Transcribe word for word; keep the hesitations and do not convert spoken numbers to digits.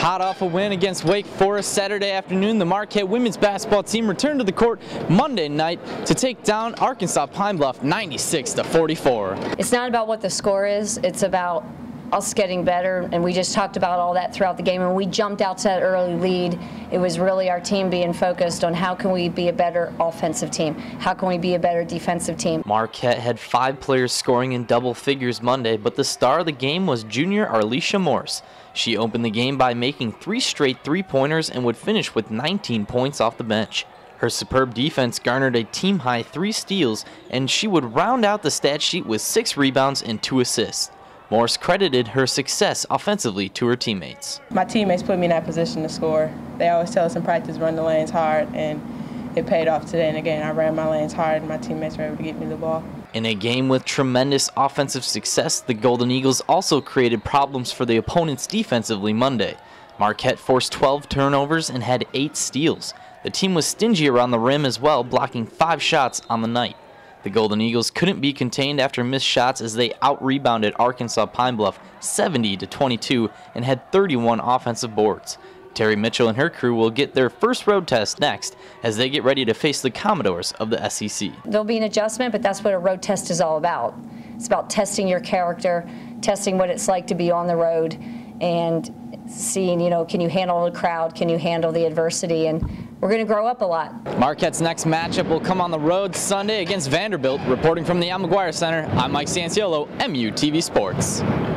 Hot off a win against Wake Forest Saturday afternoon, the Marquette women's basketball team returned to the court Monday night to take down Arkansas Pine Bluff ninety-six to forty-four. It's not about what the score is, it's about us getting better, and we just talked about all that throughout the game. And we jumped out to that early lead. It was really our team being focused on how can we be a better offensive team, how can we be a better defensive team. Marquette had five players scoring in double figures Monday, but the star of the game was junior Arlisha Morse. She opened the game by making three straight three-pointers and would finish with nineteen points off the bench. Her superb defense garnered a team-high three steals, and she would round out the stat sheet with six rebounds and two assists. Morse credited her success offensively to her teammates. My teammates put me in that position to score. They always tell us in practice, run the lanes hard, and it paid off today. And again, I ran my lanes hard, and my teammates were able to get me the ball. In a game with tremendous offensive success, the Golden Eagles also created problems for the opponents defensively Monday. Marquette forced twelve turnovers and had eight steals. The team was stingy around the rim as well, blocking five shots on the night. The Golden Eagles couldn't be contained after missed shots as they out-rebounded Arkansas Pine Bluff seventy to twenty-two and had thirty-one offensive boards. Terry Mitchell and her crew will get their first road test next as they get ready to face the Commodores of the S E C. There'll be an adjustment, but that's what a road test is all about. It's about testing your character, testing what it's like to be on the road, and seeing, you know, can you handle the crowd, can you handle the adversity, and we're going to grow up a lot. Marquette's next matchup will come on the road Sunday against Vanderbilt. Reporting from the Al McGuire Center, I'm Mike Sanciolo, M U T V Sports.